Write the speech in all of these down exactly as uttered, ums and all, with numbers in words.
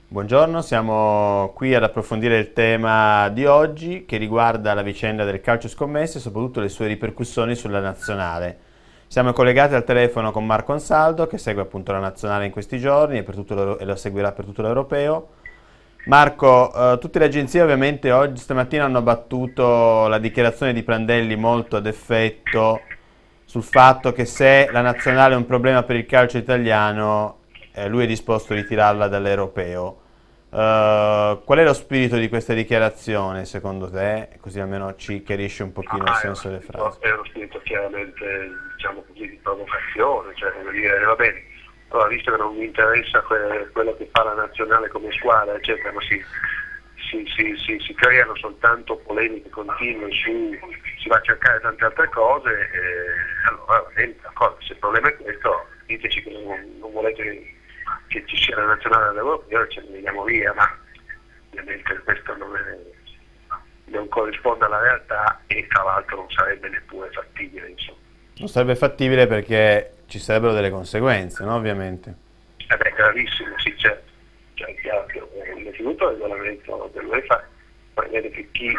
Buongiorno, siamo qui ad approfondire il tema di oggi che riguarda la vicenda del calcio scommesse e soprattutto le sue ripercussioni sulla nazionale. Siamo collegati al telefono con Marco Ansaldo che segue appunto la nazionale in questi giorni e, per tutto l'Euro- e lo seguirà per tutto l'europeo. Marco, eh, tutte le agenzie ovviamente oggi stamattina hanno battuto la dichiarazione di Prandelli molto ad effetto sul fatto che se la nazionale è un problema per il calcio italiano, eh, lui è disposto a ritirarla dall'europeo. Eh, qual è lo spirito di questa dichiarazione secondo te? Così almeno ci chiarisce un pochino il Ah, è uno senso delle frasi. spirito, è uno spirito chiaramente, diciamo così, di provocazione, cioè voglio dire, va bene, allora visto che non mi interessa que- quello che fa la nazionale come squadra, eccetera, ma si, si, si, si, si creano soltanto polemiche continue su, si va a cercare tante altre cose, eh, allora va bene, d'accordo, se il problema è questo, diteci che non, non volete che, che ci sia la nazionale all'europeo, ce ne andiamo via, ma ovviamente questo non è non corrisponde alla realtà e tra l'altro non sarebbe neppure fattibile, insomma. Non sarebbe fattibile perché ci sarebbero delle conseguenze, no? Ovviamente. Ed è gravissimo, sì, certo. Cioè, è chiaro che eh, innanzitutto il regolamento dell'UEFA prevede che chi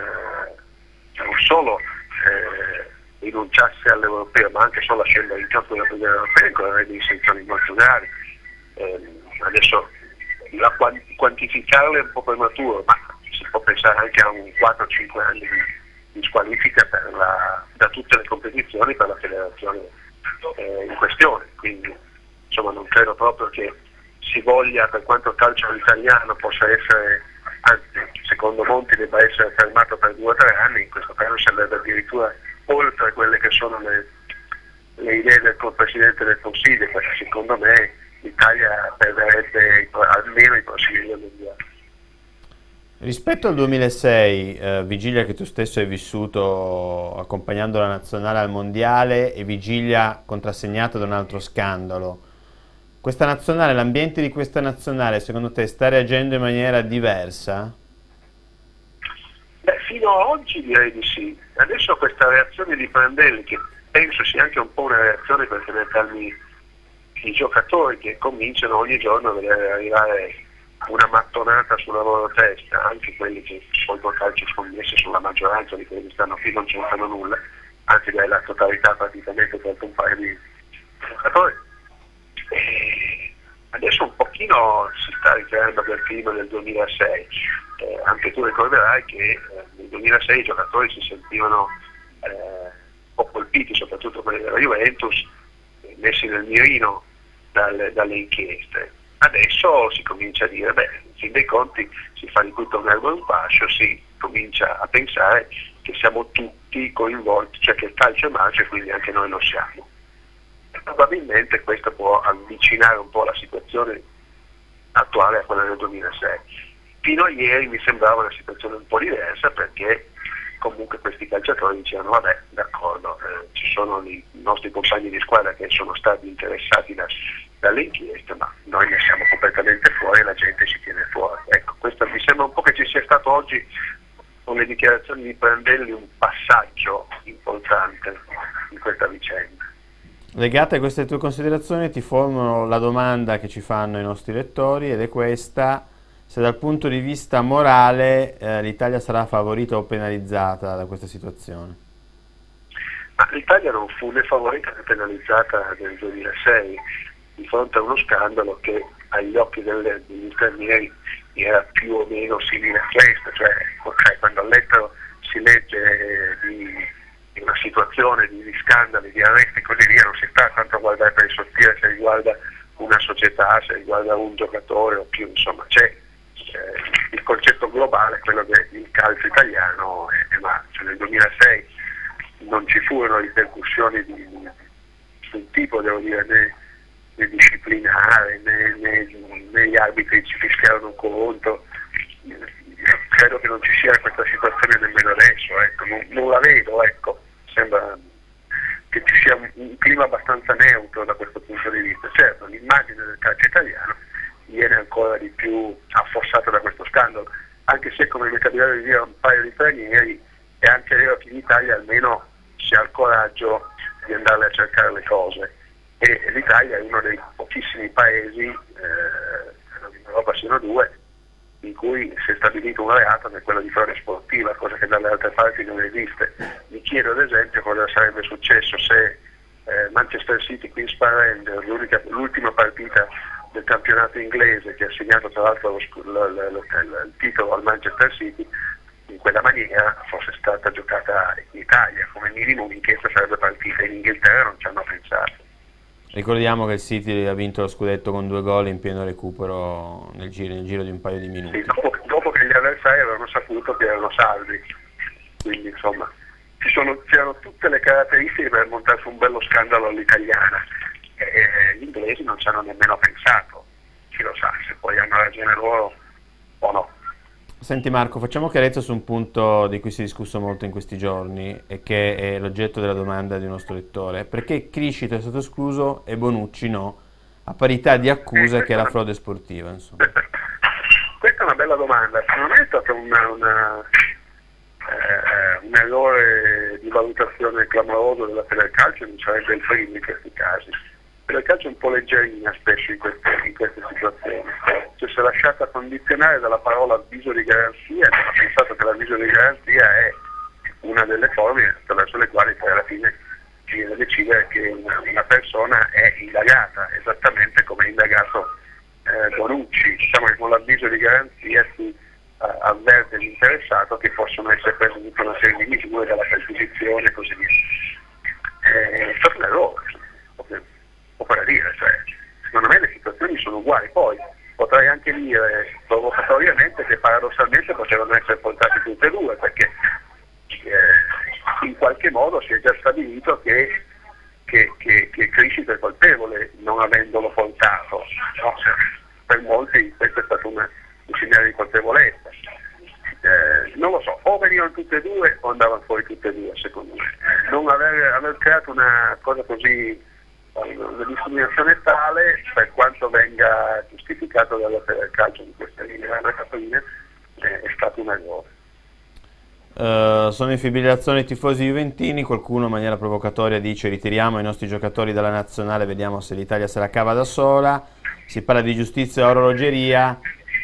eh, non solo eh, rinunciasse all'europeo, ma anche solo a scendere in campo della prima europea, incorrerebbe in sanzioni molto gravi. Eh, adesso la quant- quantificarle è un po' prematuro, ma si può pensare anche a un quattro cinque anni di, di squalifica per la, da tutte le competizioni per la federazione eh, in questione. Quindi insomma non credo proprio che si voglia, per quanto il calcio italiano possa essere, anzi secondo Monti debba essere fermato per due o tre anni, in questo caso sarebbe addirittura oltre quelle che sono le, le idee del Presidente del Consiglio, perché secondo me l'Italia perderebbe almeno i prossimi due mondiali. Rispetto al duemilasei, eh, vigilia che tu stesso hai vissuto accompagnando la nazionale al mondiale e vigilia contrassegnata da un altro scandalo, questa nazionale, l'ambiente di questa nazionale, secondo te sta reagendo in maniera diversa? Beh, fino a oggi direi di sì. Adesso questa reazione di Prandelli, che penso sia anche un po' una reazione per tenere calmi i giocatori che cominciano ogni giorno a vedere arrivare una mattonata sulla loro testa, anche quelli che poi col calcio scommesse sulla maggioranza di quelli che stanno qui non c'entrano nulla, anzi direi la totalità praticamente per un paio di giocatori. E adesso un pochino si sta ricreando quel clima del duemilasei, eh, anche tu ricorderai che eh, nel duemilasei i giocatori si sentivano eh, un po' colpiti, soprattutto quelli della Juventus, eh, messi nel mirino dalle, dalle inchieste. Adesso si comincia a dire, beh, in fin dei conti si fa di tutto un erbo e un fascio, si comincia a pensare che siamo tutti coinvolti, cioè che il calcio è marcio e quindi anche noi lo siamo. E probabilmente questo può avvicinare un po' la situazione attuale a quella del duemilasei. Fino a ieri mi sembrava una situazione un po' diversa perché comunque questi calciatori dicevano vabbè d'accordo, eh, ci sono i nostri compagni di squadra che sono stati interessati da, dalle inchieste, ma noi ne siamo completamente fuori e la gente ci tiene fuori. Ecco, questo mi sembra un po' che ci sia stato oggi con le dichiarazioni di Prandelli un passaggio importante in questa vicenda. Legate a queste tue considerazioni ti formulo la domanda che ci fanno i nostri lettori ed è questa: se dal punto di vista morale eh, l'Italia sarà favorita o penalizzata da questa situazione? Ma l'Italia non fu né favorita né penalizzata nel duemilasei di fronte a uno scandalo che agli occhi delle, degli stranieri era più o meno simile a questo, cioè, cioè quando all'estero si legge di, di una situazione di, di scandali, di arresti e così via, non si sta tanto a guardare per il sottile se riguarda una società, se riguarda un giocatore o più, insomma c'è eh, il concetto globale, quello che il calcio italiano è, è marcio. Nel duemilasei non ci furono ripercussioni di, di, sul tipo, devo dire, né, né disciplinare, né, né, né gli arbitri ci fischiarono contro. Credo che non ci sia questa situazione nemmeno adesso, ecco. non, non la vedo, ecco. Sembra che ci sia un, un clima abbastanza neutro da questo punto di vista. Certo, l'immagine del calcio italiano viene ancora di più affossata da questo scandalo, anche se, come mi capitava di dire a un paio di stranieri, è anche vero che in Italia almeno si ha il coraggio di andare a cercare le cose, e l'Italia è uno dei pochissimi paesi eh, Europa siano due, in cui si è stabilito un reato che è quello di frode sportiva, cosa che dalle altre parti non esiste. Mi chiedo ad esempio cosa sarebbe successo se eh, Manchester City Queen's Park Rangers, l'ultima partita del campionato inglese, che ha assegnato tra l'altro lo, lo, lo, lo, il titolo al Manchester City, in quella maniera fosse stata giocata in Italia. Come minimo un'inchiesta sarebbe partita, in Inghilterra non ci hanno pensato. Ricordiamo che il City ha vinto lo scudetto con due gol in pieno recupero nel giro, nel giro di un paio di minuti. Sì, dopo, dopo che gli avversari avevano saputo che erano salvi, quindi insomma ci sono, c'erano tutte le caratteristiche per montare su un bello scandalo all'italiana, e gli inglesi non ci hanno nemmeno pensato, chi lo sa se poi hanno ragione loro o no. Senti Marco, facciamo chiarezza su un punto di cui si è discusso molto in questi giorni e che è l'oggetto della domanda di un nostro lettore. Perché Criscito è stato escluso e Bonucci no, a parità di accusa che è la frode sportiva? Insomma. Questa è una bella domanda, secondo me è stato una, una, eh, un errore di valutazione clamoroso della Federcalcio, non sarebbe il primo in questi casi. La Federcalcio è un po' leggerina spesso in queste, in queste situazioni, cioè si è lasciata condizionare dalla parola avviso di garanzia, e ha pensato che l'avviso di garanzia è una delle forme attraverso le quali poi alla fine si viene a decidere che una, una persona è indagata, esattamente come è indagato eh, Bonucci. Diciamo che con l'avviso di garanzia si uh, avverte l'interessato che possono essere prese tutta una serie di misure, dalla perquisizione e così via. Eh, è stato un errore, per dire, cioè, secondo me le situazioni sono uguali. Poi potrei anche dire provocatoriamente che paradossalmente potevano essere portate tutte e due, perché eh, in qualche modo si è già stabilito che, che, che, che Criscito è colpevole non avendolo portato, no? Cioè, per molti questo è stato una, un segnale di colpevolezza. Eh, non lo so, o venivano tutte e due o andavano fuori tutte e due, secondo me. Non aver, aver creato una cosa così, una discriminazione tale, per quanto venga giustificato dalla Federcalcio di questa linea, eh, è stato un errore. Uh, sono in fibrillazione i tifosi juventini, qualcuno in maniera provocatoria dice ritiriamo i nostri giocatori dalla nazionale, vediamo se l'Italia se la cava da sola. Si parla di giustizia e orologeria,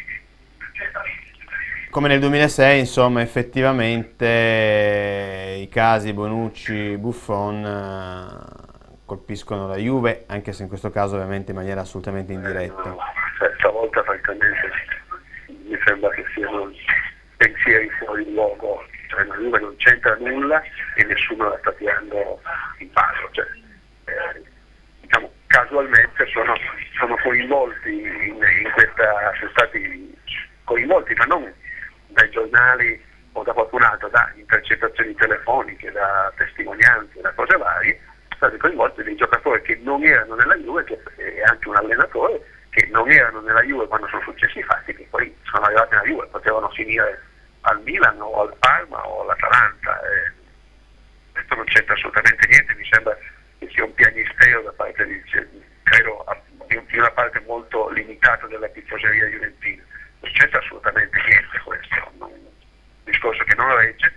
come nel duemilasei, insomma, effettivamente i casi Bonucci, Buffon uh, colpiscono la Juve, anche se in questo caso ovviamente in maniera assolutamente indiretta. No, cioè, stavolta francamente mi sembra che siano pensieri fuori luogo, cioè la Juve non c'entra nulla e nessuno la sta tirando in ballo, cioè, eh, diciamo, casualmente sono, sono coinvolti in, in questa, sono stati coinvolti, ma non dai giornali o da qualcun altro, da intercettazioni telefoniche, da testimonianze, da cose varie, sono stati coinvolti dei giocatori che non erano nella Juve, che, e anche un allenatore che non erano nella Juve quando sono successi i fatti, che poi sono arrivati nella Juve, potevano finire al Milan o al Parma o all'Atalanta. Eh, questo non c'entra assolutamente niente, mi sembra che sia un piagnisteo da parte di, credo, di una parte molto limitata della tifoseria juventina. Non c'entra assolutamente niente questo, un discorso che non regge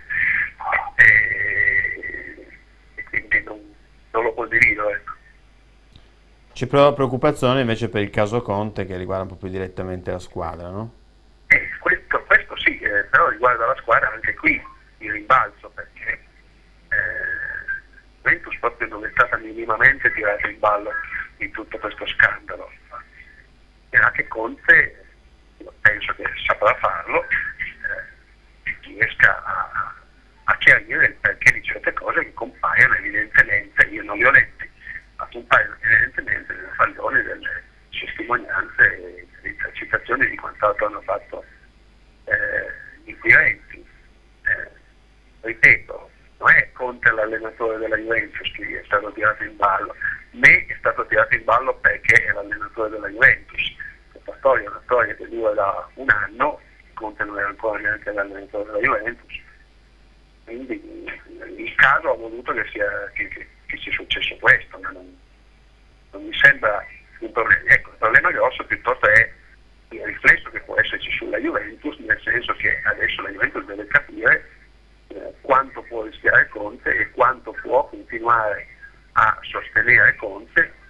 e, e quindi non, non lo condivido. Ecco. Ci prova preoccupazione invece per il caso Conte, che riguarda un po' più direttamente la squadra, no? Eh, questo, questo sì, eh, però riguarda la squadra anche qui il rimbalzo, perché eh, Juventus proprio non è stata minimamente tirata in ballo in tutto questo scandalo. E anche Conte, io penso che saprà farlo, eh, riesca a, a chiarire il perché di certe cose che compaiono evidentemente, io non li ho letti, ma compaiono evidentemente nel fallone delle testimonianze e delle intercettazioni di quant'altro hanno fatto eh, gli inquirenti. Eh, ripeto, non è Conte l'allenatore della Juventus che è stato tirato in ballo, né è stato tirato in ballo perché è l'allenatore della Juventus. Questa storia è una storia che dura da un anno, Conte non era ancora neanche l'allenatore della Juventus, quindi il caso ha voluto che sia, che, che, che sia successo questo, ma non, non mi sembra un problema. Ecco, il problema grosso piuttosto è il riflesso che può esserci sulla Juventus, nel senso che adesso la Juventus deve capire eh, quanto può rischiare Conte e quanto può continuare a sostenere Conte, eh, che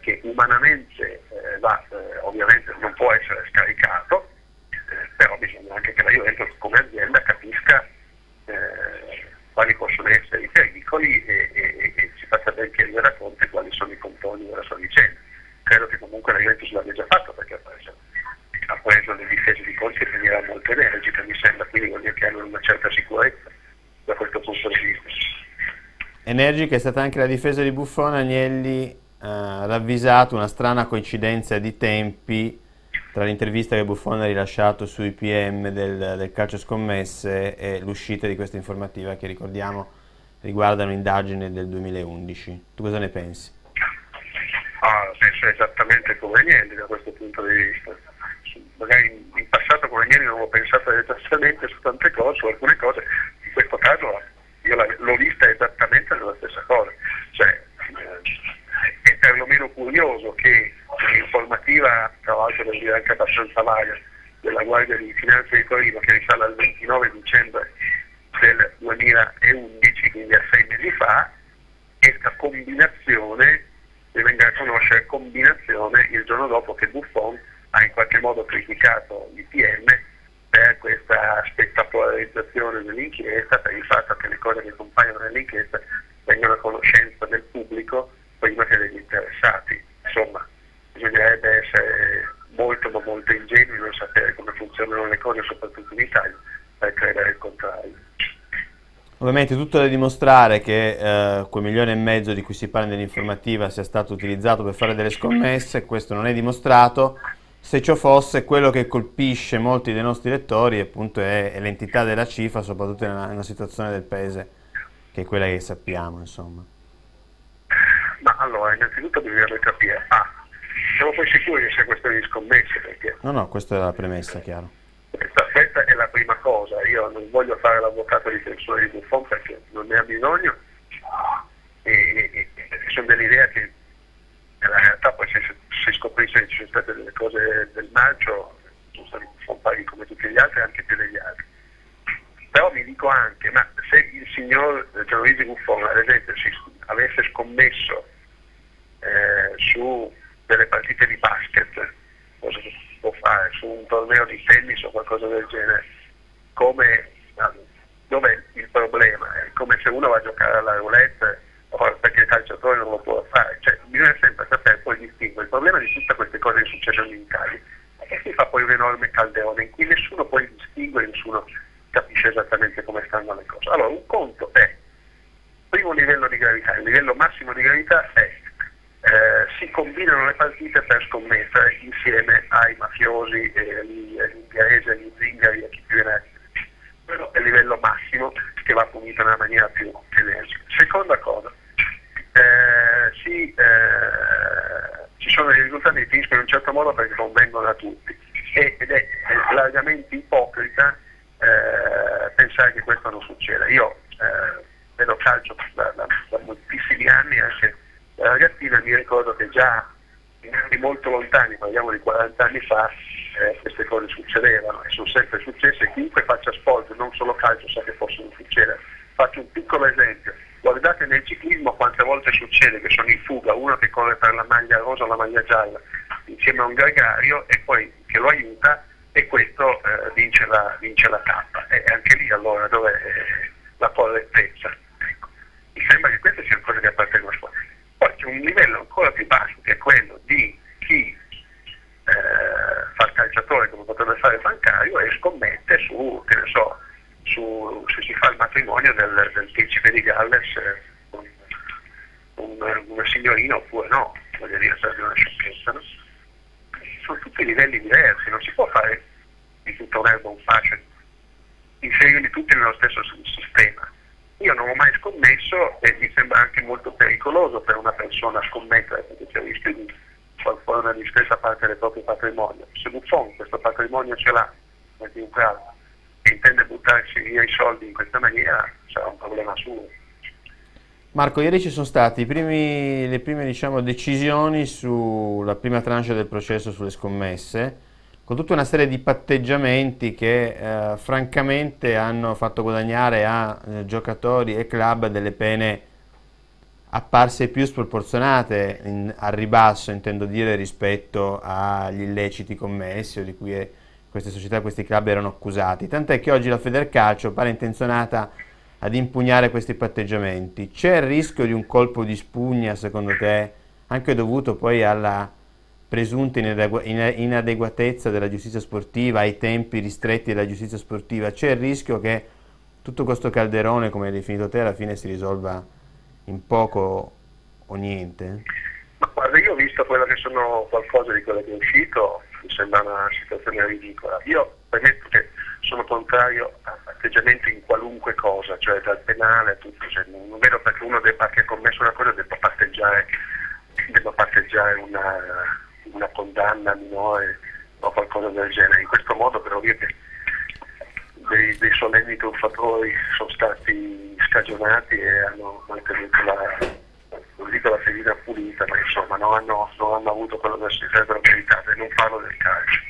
che umanamente eh, va, eh, ovviamente non può essere scaricato, eh, però bisogna anche che la Juventus come azienda capisca eh, quali possono essere i pericoli e, e, e ci faccia ben chiarire a Conte quali sono i contorni della sua vicenda. Credo che comunque la Juventus l'abbia già fatto, perché ha preso, ha preso le difese di Conte in maniera molto energica, mi sembra, quindi vuol dire che hanno una certa sicurezza da questo punto di vista. Energica è stata anche la difesa di Buffon. Agnelli ha ravvisato una strana coincidenza di tempi tra l'intervista che Buffon ha rilasciato sui P M del, del calcio scommesse e l'uscita di questa informativa che, ricordiamo, riguarda un'indagine del duemilaundici. Tu cosa ne pensi? Ah, penso esattamente come Agnelli da questo punto di vista. Magari in passato come Agnelli non avevo pensato esattamente su tante cose, su alcune cose, in questo caso io l'ho vista esattamente nella stessa cosa. Cioè, eh, è perlomeno curioso che l'informativa, tra l'altro devo dire anche abbastanza vaga, della Guardia di Finanza di Torino, che risale al ventinove dicembre del duemilaundici, quindi a sei mesi fa, questa combinazione e venga a conoscere combinazione il giorno dopo che Buffon ha in qualche modo criticato l'I P M per questa spettacolarizzazione dell'inchiesta, per il fatto che le cose che compaiono nell'inchiesta vengano a conoscenza del pubblico prima che degli interessati. Insomma, bisognerebbe essere molto ma molto ingenui, non sapere come funzionano le cose, soprattutto in Italia, per credere il contrario. Ovviamente tutto da dimostrare che eh, quel milione e mezzo di cui si parla nell'informativa sia stato utilizzato per fare delle scommesse. Questo non è dimostrato. Se ciò fosse, quello che colpisce molti dei nostri lettori appunto è, è l'entità della cifra, soprattutto in una, in una situazione del paese che è quella che sappiamo, insomma. Ma allora, innanzitutto bisognerebbe capire, ah, siamo poi sicuri che sia questione di scommesse, perché... No, no, questa è la premessa, chiaro. Questa, questa è la prima cosa. Io non voglio fare l'avvocato difensore di Buffon perché non ne ha bisogno, e, e, e sono dell'idea che nella realtà poi se si scoprisse che ci sono state delle cose del maggio, sono stati Buffon paghi come tutti gli altri, anche più degli altri. Però mi dico anche, ma se il signor Gianluigi Buffon ad esempio si avesse scommesso eh, su delle partite di basket, cosa che può fare, su un torneo di tennis o qualcosa del genere, come dov'è il problema? È come se uno va a giocare alla roulette perché il calciatore non lo può fare, cioè bisogna sempre sapere poi distinguere. Il problema di tutte queste cose che succedono in Italia è che si fa poi un enorme calderone in cui nessuno poi distingue, nessuno capisce esattamente come stanno le cose. Allora, un conto è, primo livello di gravità, il livello massimo di gravità è Eh, si combinano le partite per scommettere insieme ai mafiosi, eh, agli, agli ungheresi, agli zingari, a chi più viene. Quello è il livello massimo che va punito nella maniera più energica. Seconda cosa, eh, si, eh, ci sono dei risultati che finiscono in un certo modo perché convengono a tutti, e, ed è, è largamente ipocrita eh, pensare che questo non succeda. Io eh, vedo calcio da, da, da moltissimi anni, anche da ragazzina mi ricordo che già in anni molto lontani, parliamo di quaranta anni fa, eh, queste cose succedevano e sono sempre successe. Chiunque faccia sport, non solo calcio, sa che possono succedere. Faccio un piccolo esempio: guardate nel ciclismo quante volte succede che sono in fuga uno che corre per la maglia rosa o la maglia gialla insieme a un gregario e poi che lo aiuta, e questo eh, vince, la, vince la tappa. E anche lì allora dove è la correttezza? Ecco. Mi sembra che queste siano cose che appartengono a sport. Poi c'è un livello ancora più basso, che è quello di chi eh, fa il calciatore come potrebbe fare il bancario e scommette su, che ne so, su se si fa il matrimonio del, del principe di Galles eh, con un, una signorina oppure no, voglio dire, sarebbe una sciocchezza, no? Sono tutti livelli diversi, non si può fare di tutto un'erba un fascio, inserirli tutti nello stesso sistema. Io non ho mai scommesso e mi sembra anche molto pericoloso per una persona scommettere, perché c'è il rischio di far fuori una discreta parte del proprio patrimonio. Se Buffon questo patrimonio ce l'ha, come chiunque altro, e intende buttarsi via i soldi in questa maniera, sarà un problema suo. Marco, ieri ci sono state le prime diciamo, decisioni sulla prima tranche del processo sulle scommesse, con tutta una serie di patteggiamenti che eh, francamente hanno fatto guadagnare a eh, giocatori e club delle pene apparse più sproporzionate in, al ribasso, intendo dire, rispetto agli illeciti commessi o di cui è, queste società, questi club erano accusati. Tant'è che oggi la Federcalcio pare intenzionata ad impugnare questi patteggiamenti. C'è il rischio di un colpo di spugna, secondo te, anche dovuto poi alla presunta inadegu- inadeguatezza della giustizia sportiva, ai tempi ristretti della giustizia sportiva? C'è il rischio che tutto questo calderone, come hai definito te, alla fine si risolva in poco o niente? Ma guarda, io ho visto quello che sono qualcosa di quello che è uscito, mi sembra una situazione ridicola. Io premetto che sono contrario a atteggiamenti in qualunque cosa, cioè dal penale a tutto, cioè, non vedo perché uno debba, che ha commesso una cosa debba patteggiare, debba patteggiare una, una condanna minore o qualcosa del genere. In questo modo però dire che dei, dei solenni truffatori sono stati scagionati e hanno mantenuto la, non dico la fedina pulita, ma insomma non hanno, non hanno avuto quello che si sarebbero meritati, non parlo del calcio.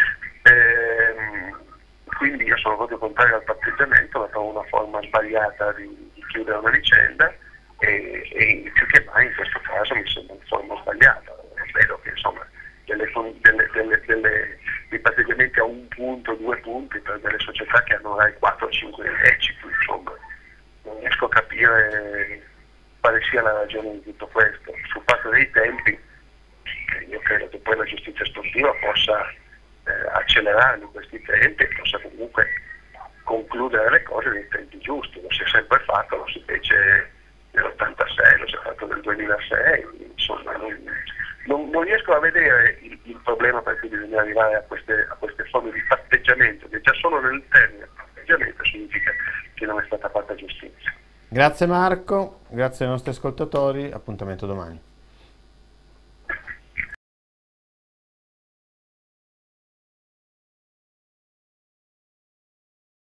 Ehm, quindi io sono proprio contrario al patteggiamento, la trovo una forma sbagliata di, di chiudere una vicenda e, e più che mai in questo caso mi sembra una forma sbagliata. Vedo che insomma delle, delle, delle, delle, dei patteggiamenti a un punto, due punti per delle società che hanno quattro o cinque illeciti, insomma non riesco a capire quale sia la ragione di tutto questo. Sul fatto dei tempi, io credo che poi la giustizia sportiva possa eh, accelerare questi tempi e possa comunque concludere le cose nei tempi giusti. Lo si è sempre fatto, lo si fece nell'ottantasei, lo si è fatto nel duemilasei, insomma non, non, non riesco a vedere il, il problema per cui bisogna arrivare a queste, a queste forme di patteggiamento, che già solo nel termine patteggiamento significa che non è stata fatta giustizia. Grazie Marco, grazie ai nostri ascoltatori, appuntamento domani.